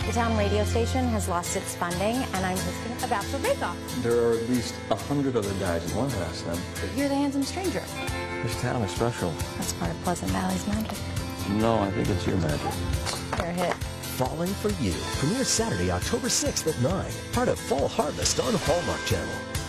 The town radio station has lost its funding, and I'm hosting a bachelor bake-off. There are at least 100 other guys who want to ask them. But you're the handsome stranger. This town is special. That's part of Pleasant Valley's magic. No, I think it's your magic. You're a hit. Falling for You premieres Saturday, October 6th at 9. Part of Fall Harvest on Hallmark Channel.